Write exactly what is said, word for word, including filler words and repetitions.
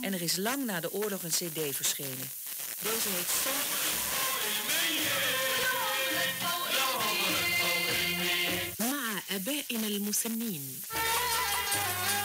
En er is lang na de oorlog een cd verschenen. Deze heet مع آبائنا المسنين.